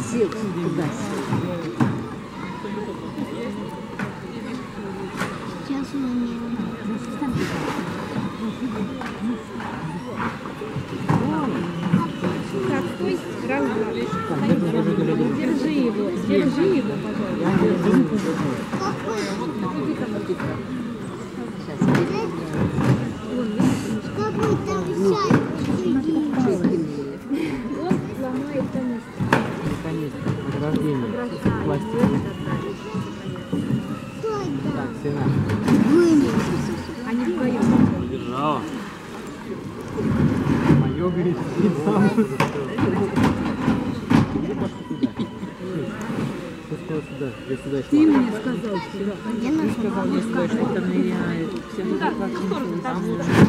Сел туда. Сейчас у меня. Так, стой, раз, два. Держи его, пожалуйста. Как вы там сядете? Он ломает канистру. Канистра, ограждение, пластик. Так, Сена. Они вдвоем. Держала. Мое, говорит, сам. Сюда, я сюда шла. Ты мне сказал вчера. Ты сказал Мне сказать, что это ныряет. Всем это как там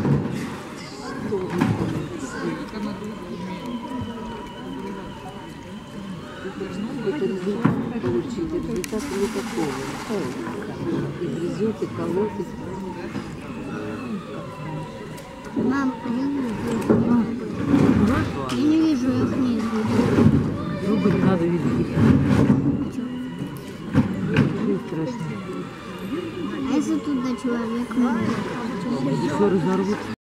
какой-то результат получить, результата никакого. И грызет, и колотит. Мам, а я не вижу. Я не вижу их снизу. Зубы не надо видеть. Страшно. А если туда человек? Если разорвут.